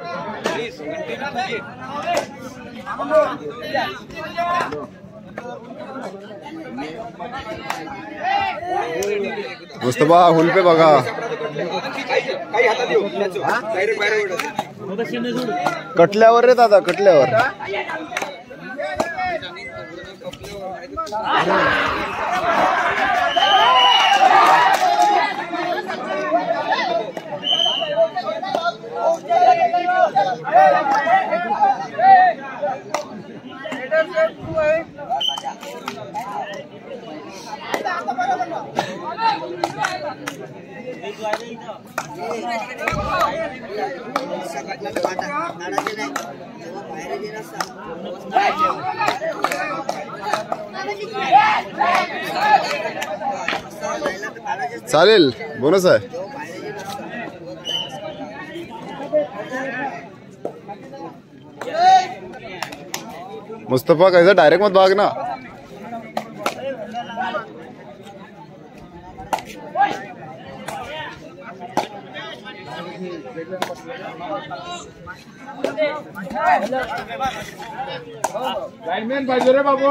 मुस्तफा हुल पे बघा. कटल्यावर रे दादा, कटल्यावर. चालेल, बोनस आहे. मुस्तफा कैसा डायरेक्ट मत भागना. लाइनमैन बाजू रे बाबू.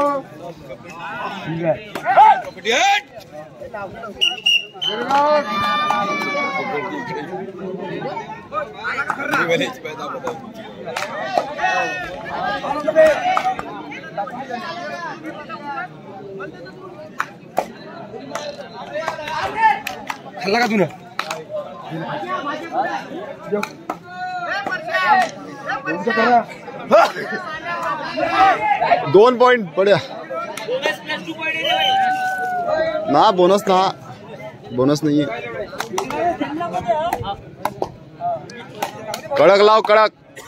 खाल्ला का तुला. 2 पॉइंट पड्या ना. बोनस ना, बोनस नहीं. कडक लाव, कडक.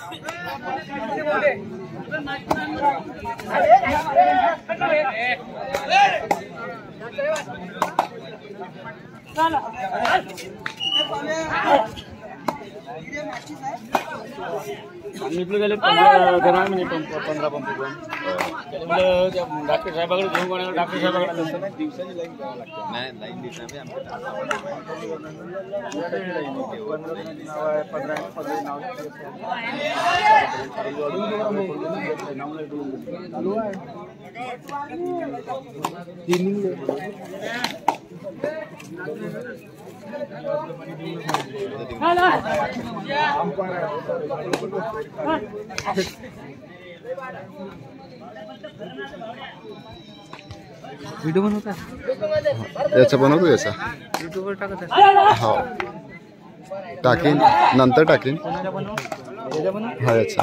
सांगितलं गेले 15 मिनिट 15 पंप डॉक्टर साहेबाकडे घेऊन कोणाला डॉक्टर साहेबाकडे दिवसाची लाईन करावं लागते. नाही लाईन दिसणार व्हिडिओ बनवता. याचा बनवतो, याचा युट्यूबवर टाकत. हो टाकीन, नंतर टाकीन. हा याचा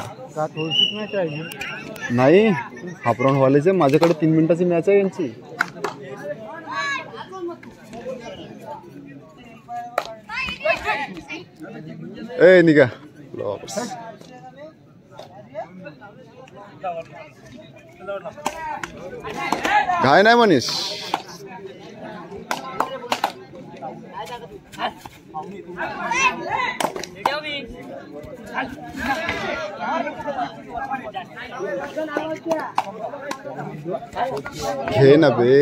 नाही. हाफ राऊंड व्हायचे. माझ्याकडे 3 मिनिटाची मॅच आहे यांची. ए निघा वापस. काय नाही मनीष. घे ना बे.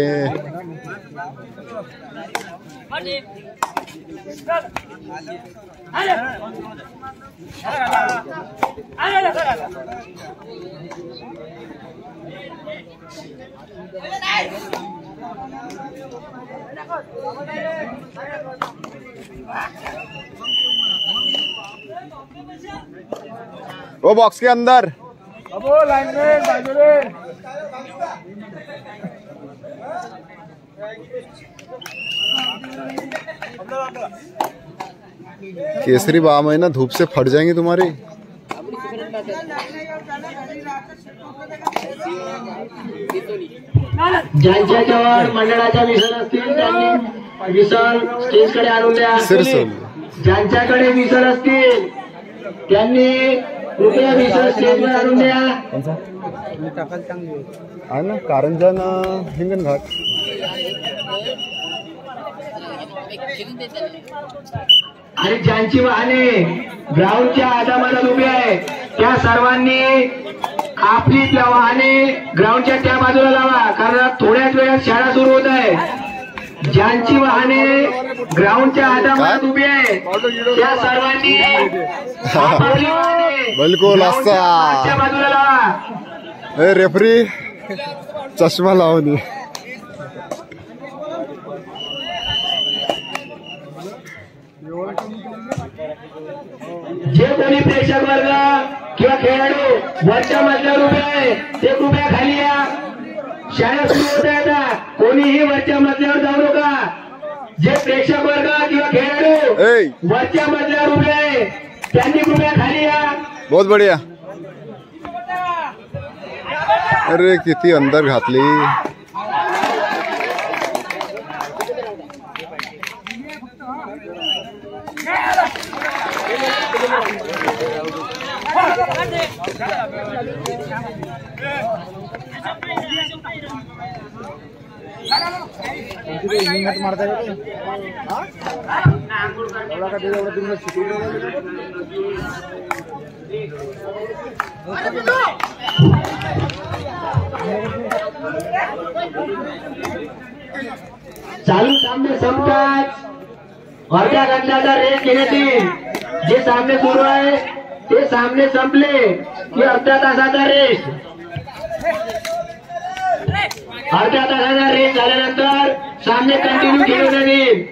वो बॉक्स के अंदर. लाइनमैन बाजू रे. केसरी बाम है ना, धूप से फट जाएंगे तुम्हारी. ज्यांच्या जवळ मंडळाच्या विसर असतील त्यांनी विसर स्टेजकडे आणून द्या. ज्यांच्याकडे विसर असतील त्यांनी कृपया विसर स्टेजवर आणून द्या. आहे ना कारंजा ना हिंगणघाट. आणि ज्यांची वाहने ग्राउंडच्या आधामाधात उभी आहे त्या सर्वांनी आपली वाहने ग्राउंडच्या त्या बाजूला लावा, कारण थोड्याच वेळात शाळा सुरू होत आहे. ज्यांची वाहने ग्राउंडच्या आधारात उभी आहे त्या सर्वांनी आपली वाहने बिलकुल ग्राउंडच्या मागच्या बाजूला लावा. ए रेफरी चष्मा लावून जे कोणी प्रेक्षक वर्ग किंवा खेळाडू वरच्या मजल्यावर उभे आहे ते कृपया खाली या. शाळा सुरू होत आहे आता. कोणीही वरच्या मजल्यावर जाऊ नका. जे प्रेक्षक वर्ग किंवा खेळाडू ए वरच्या मजल्यावर उभे आहे त्यांनी कृपया खाली या. बहुत बढ़िया. अरे किती अंदर घातली. चालू सामने संपताच अर्ध्या घंट्याचा रेस घेण्यात येईल. जे सामने सुरू आहे ते सामने संपले की अर्ध्या तासाचा रेस. अर्ध्या तासाचा रेस झाल्यानंतर सामने कंटिन्यू खेळवण्यात येईल.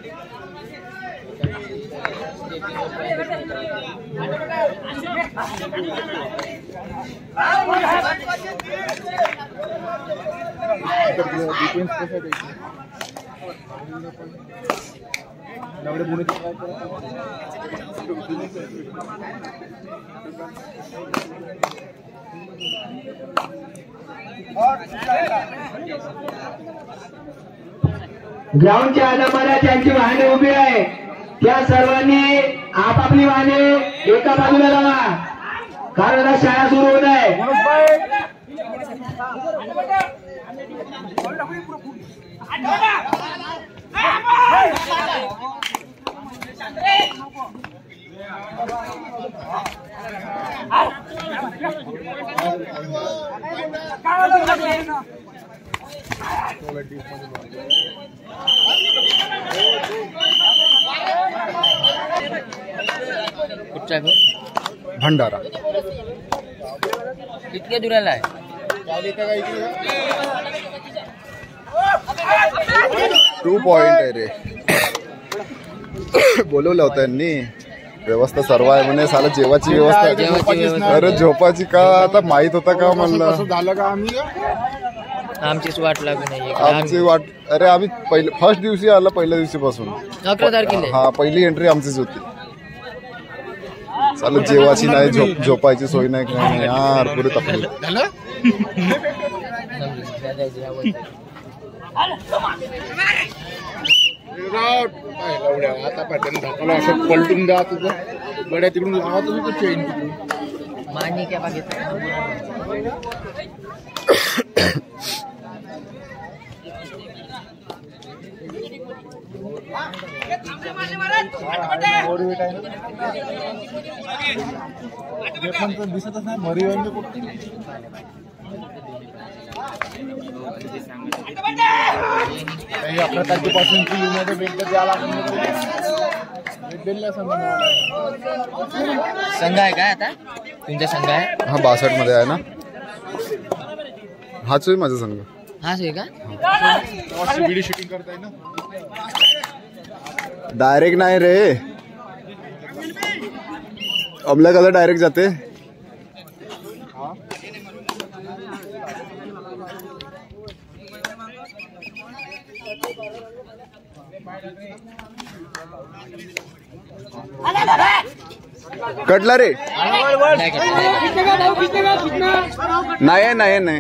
ग्राउंडच्या आधाराला ज्यांची वाहने उभी आहे त्या सर्वांनी आपापली वाहने एका बाजूला लावा. कारण आता शाळा सुरू होत आहे. कुठचा आहे भंडारा. इतक्या दुराला आहे. 2 पॉइंट आहे रे. बोलवलं होतं यांनी. व्यवस्था सर्व आहे म्हणे. साला जेवाची व्यवस्था. अरे झोपाची का आता माहित होता का म्हणलं. झालं का आम्ही आमचीच वाट लागू नाही. आमची वाट. अरे आम्ही पहिले फर्स्ट दिवशी आला. पहिल्या दिवशीपासून 11 तारखेला. हा पहिली एंट्री आमचीच होती. चालू जेवाची नाही झोपायची सोय नाही काय नाही यार. पुरे तकलीफ. आता पॅटर्न ढकला असं पलटून द्या तुझं. गड्या तिकडून लावा तुम्ही तो चेन तिकडून. मानी क्या बागेत दिसतच नाही मरी आपल्या तारखेपासून भेट द्यायला संघ आहे काय आता तुमचा संघ आहे. हा 62 मध्ये आहे ना. हाच आहे माझा संघ. हाच आहे का. व्हिडिओ शूटिंग करताय ना. डायरेक्ट नाही रे. अमला कसा डायरेक्ट जाते. कटला रे. नाही नाही नाही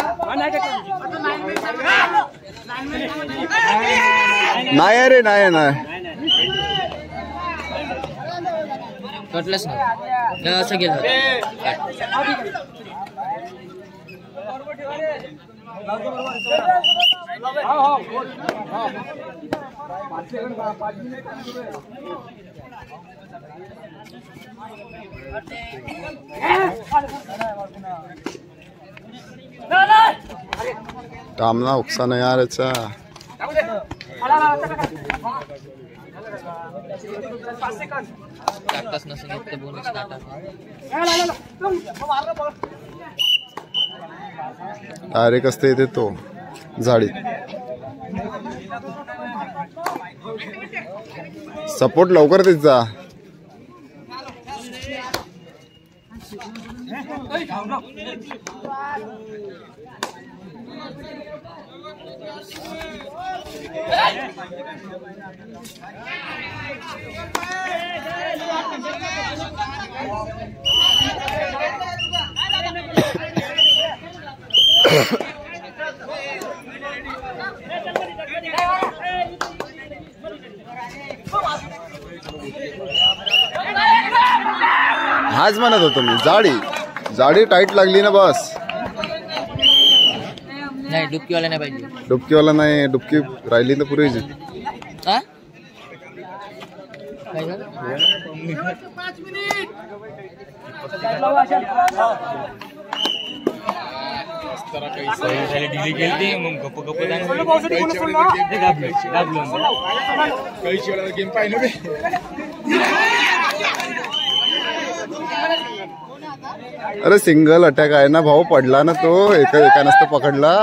नाही रे नाही नाही. कटलंच नाही असं गेलं. टामना उकसा नाही यार याचा. काटताच नसेल एक तर बोनस काटा. डायरेक्ट असते इथे तो झाडी. सपोर्ट लवकर तिचा. हाच म्हणत होतो मी. जाडी टाईट लागली ना बस. नाही डुबकीवाला नाही पाहिजे. डुबकीवाला नाही. डुबकी राहिली तर पुरेची. हा काय झालं? काही गेम पाहिजे. अरे सिंगल अटॅक आहे ना भाऊ. पडला ना तो. एका नसतं पकडला.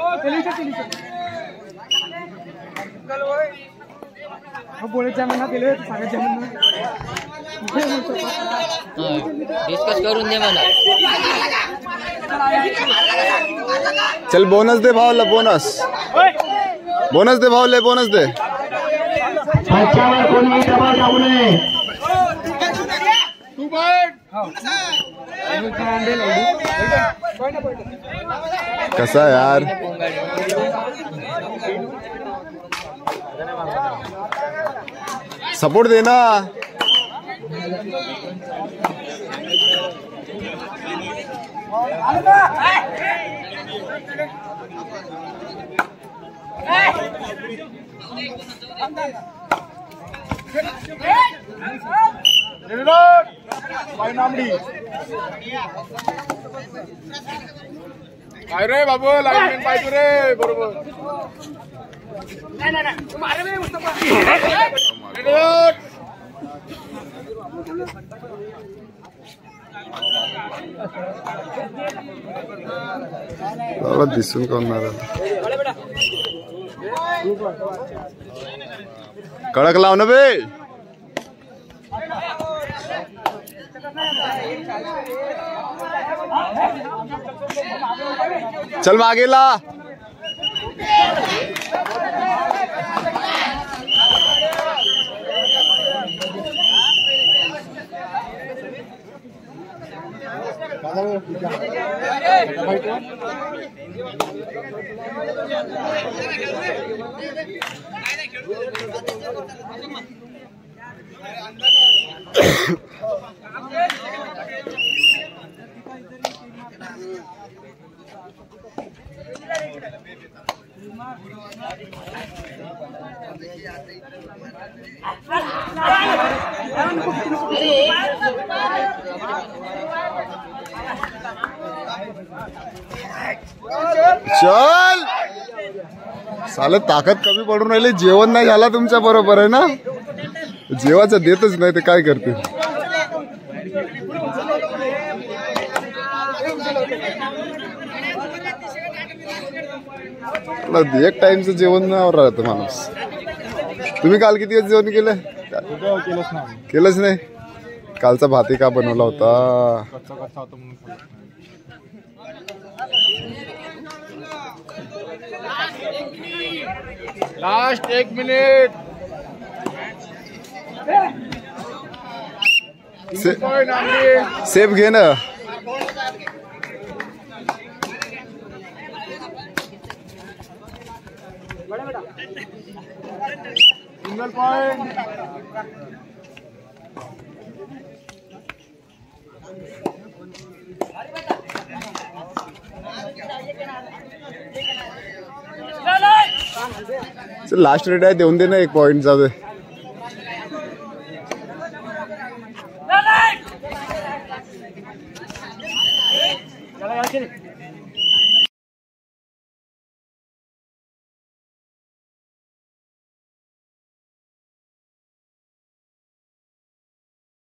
डिस्कस करून दे मला. चल बोनस दे भावला. बोनस दे भावले. बोनस दे. त्याच्यावर कोणी दबाव टाकू नये. कसा यार. सपोर्ट दे ना. काय रे बाबू. लाईनमॅन पाहिजे रे. बरोबर. दिसून कोण कडक लाव ना बे. चल मागेला. चल साले ताकद कमी पडून राहिली. जेवण नाही झाला तुमच्या बरोबर आहे ना. जेवायचं देतच नाही ते काय करते. एक टाइमचं जेवण राहतं माणूस. तुम्ही काल किती जेवण केलं? केलंच नाही. कालचा भाती का बनवला होता? Last 1 minute. सेफ घे ना. Single point. लास्ट रेट आहे. देऊन दे ना 1 पॉइंट. जाऊ दे.